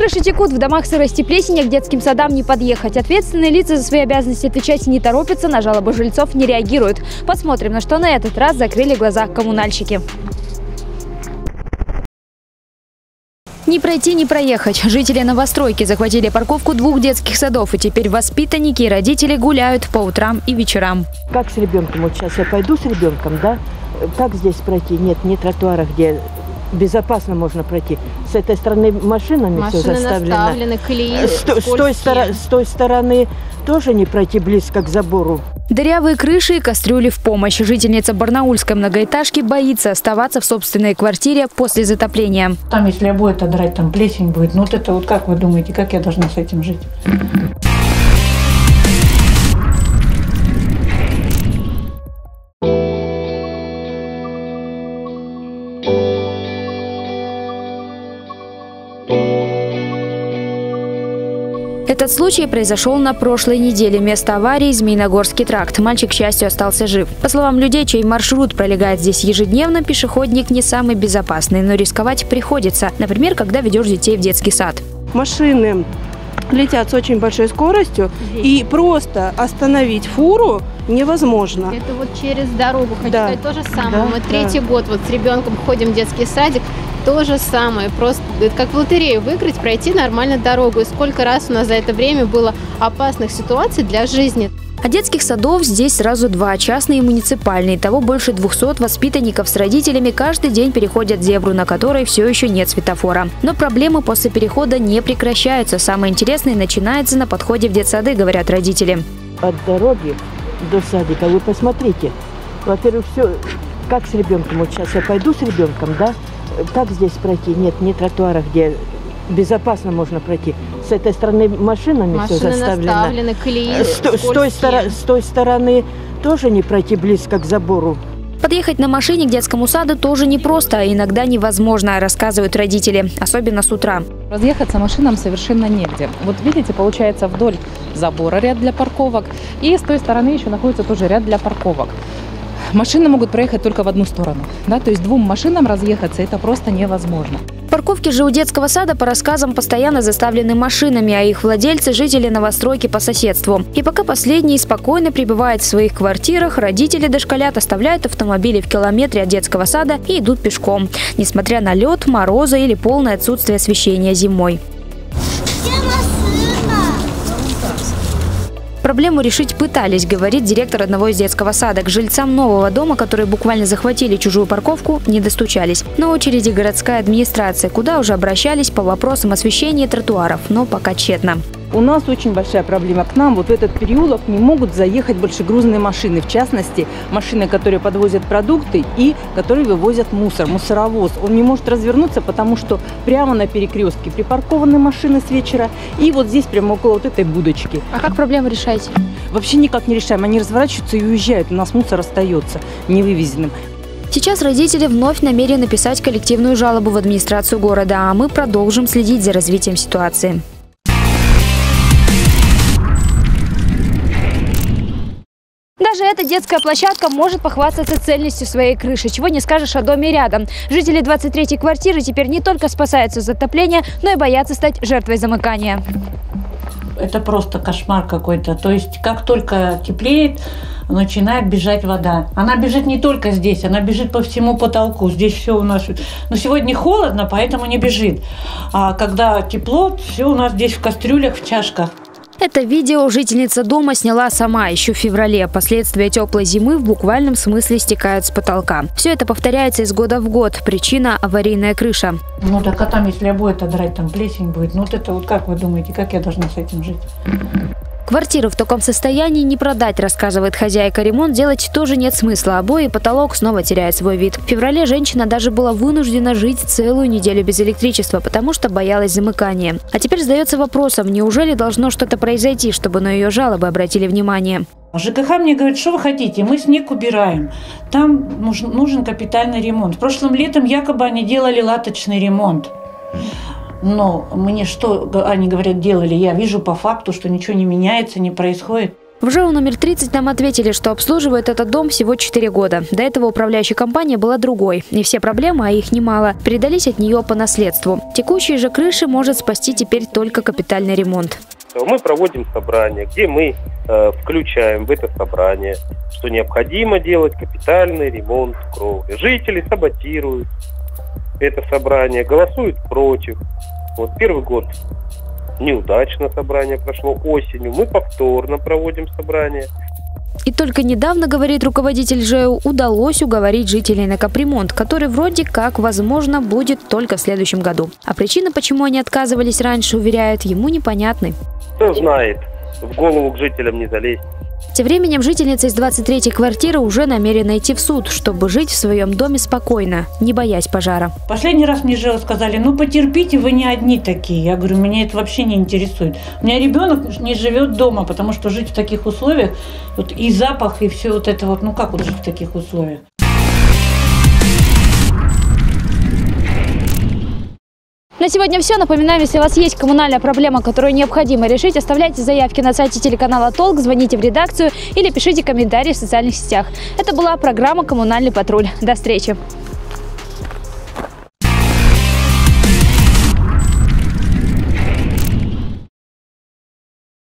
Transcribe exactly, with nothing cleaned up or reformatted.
Крыши текут, в домах сырость и плесень, а к детским садам не подъехать. Ответственные лица за свои обязанности отвечать не торопятся, на жалобы жильцов не реагируют. Посмотрим, на что на этот раз закрыли глаза коммунальщики. Не пройти, не проехать. Жители новостройки захватили парковку двух детских садов. И теперь воспитанники и родители гуляют по утрам и вечерам. Как с ребенком? Вот сейчас я пойду с ребенком, да? Как здесь пройти? Нет, не тротуара, где безопасно можно пройти. С этой стороны машинами Машины все заставлено. Наставлены, колеи с, с, той стороны, с той стороны тоже не пройти близко к забору. Дырявые крыши и кастрюли в помощь. Жительница барнаульской многоэтажки боится оставаться в собственной квартире после затопления. Там, если обои отодрать, там плесень будет. Ну вот это вот как вы думаете, как я должна с этим жить? Этот случай произошел на прошлой неделе. Место аварии – Змеиногорский тракт. Мальчик, к счастью, остался жив. По словам людей, чей маршрут пролегает здесь ежедневно, пешеходник не самый безопасный, но рисковать приходится. Например, когда ведешь детей в детский сад. Машины летят с очень большой скоростью, и просто остановить фуру невозможно. Это вот через дорогу, хочу да. сказать, то же самое. Да, Мы третий да. год вот с ребенком ходим в детский садик, то же самое. Просто это как в лотерею выиграть, пройти нормально дорогу. И сколько раз у нас за это время было опасных ситуаций для жизни. А детских садов здесь сразу два – частные и муниципальные. Того больше двухсот воспитанников с родителями каждый день переходят зебру, на которой все еще нет светофора. Но проблемы после перехода не прекращаются. Самое интересное начинается на подходе в детсады, говорят родители. От дороги до садика вы посмотрите. Во-первых, все как с ребенком. Вот сейчас я пойду с ребенком, да? Как здесь пройти? Нет, не тротуара, где безопасно можно пройти. С этой стороны машинами Машины все заставлено. Наставлены, колеи с, с, той стороны, с той стороны тоже не пройти близко к забору. Подъехать на машине к детскому саду тоже непросто, а иногда невозможно, рассказывают родители, особенно с утра. Разъехаться машинам совершенно негде. Вот видите, получается вдоль забора ряд для парковок, и с той стороны еще находится тоже ряд для парковок. Машины могут проехать только в одну сторону, да, то есть двум машинам разъехаться это просто невозможно. Парковки же у детского сада, по рассказам, постоянно заставлены машинами, а их владельцы – жители новостройки по соседству. И пока последние спокойно пребывают в своих квартирах, родители дошколят оставляют автомобили в километре от детского сада и идут пешком, несмотря на лед, морозы или полное отсутствие освещения зимой. Проблему решить пытались, говорит директор одного из детского сада. К жильцам нового дома, которые буквально захватили чужую парковку, не достучались. На очереди городская администрация, куда уже обращались по вопросам освещения тротуаров, но пока тщетно. У нас очень большая проблема. К нам вот в этот переулок не могут заехать большегрузные машины. В частности, машины, которые подвозят продукты и которые вывозят мусор, мусоровоз. Он не может развернуться, потому что прямо на перекрестке припаркованы машины с вечера. И вот здесь, прямо около вот этой будочки. А как проблему решаете? Вообще никак не решаем. Они разворачиваются и уезжают. У нас мусор остается невывезенным. Сейчас родители вновь намерены писать коллективную жалобу в администрацию города, а мы продолжим следить за развитием ситуации. Даже эта детская площадка может похвастаться цельностью своей крыши, чего не скажешь о доме рядом. Жители двадцать третьей квартиры теперь не только спасаются от затопления, но и боятся стать жертвой замыкания. Это просто кошмар какой-то. То есть, как только теплеет, начинает бежать вода. Она бежит не только здесь, она бежит по всему потолку. Здесь все у нас... Но сегодня холодно, поэтому не бежит. А когда тепло, все у нас здесь в кастрюлях, в чашках. Это видео жительница дома сняла сама еще в феврале. Последствия теплой зимы в буквальном смысле стекают с потолка. Все это повторяется из года в год. Причина – аварийная крыша. Ну так а там, если обои отодрать, там плесень будет. Ну вот это вот как вы думаете, как я должна с этим жить? Квартиру в таком состоянии не продать, рассказывает хозяйка. Ремонт делать тоже нет смысла. Обои и потолок снова теряют свой вид. В феврале женщина даже была вынуждена жить целую неделю без электричества, потому что боялась замыкания. А теперь задается вопросом, неужели должно что-то произойти, чтобы на ее жалобы обратили внимание? ЖКХ мне говорит, что вы хотите, мы снег убираем. Там нужен, нужен капитальный ремонт. Прошлым летом якобы они делали латочный ремонт. Но мне что, они говорят, делали, я вижу по факту, что ничего не меняется, не происходит. В ЖЭУ номер тридцать нам ответили, что обслуживает этот дом всего четыре года. До этого управляющая компания была другой. И все проблемы, а их немало, передались от нее по наследству. Текущие же крыши может спасти теперь только капитальный ремонт. Мы проводим собрание, где мы э, включаем в это собрание, что необходимо делать капитальный ремонт кровли. Жители саботируют это собрание, голосуют против. Вот первый год неудачно собрание прошло, осенью мы повторно проводим собрание. И только недавно, говорит руководитель ЖЭУ, удалось уговорить жителей на капремонт, который вроде как, возможно, будет только в следующем году. А причины, почему они отказывались раньше, уверяют, ему непонятны. Кто знает, в голову к жителям не залезть. Тем временем жительница из двадцать третьей квартиры уже намерена идти в суд, чтобы жить в своем доме спокойно, не боясь пожара. Последний раз мне ЖЭУ сказали: ну потерпите, вы не одни такие. Я говорю, меня это вообще не интересует. У меня ребенок не живет дома, потому что жить в таких условиях, вот и запах, и все вот это вот, ну как вот жить в таких условиях? На сегодня все. Напоминаем, если у вас есть коммунальная проблема, которую необходимо решить, оставляйте заявки на сайте телеканала Толк, звоните в редакцию или пишите комментарии в социальных сетях. Это была программа «Коммунальный патруль». До встречи!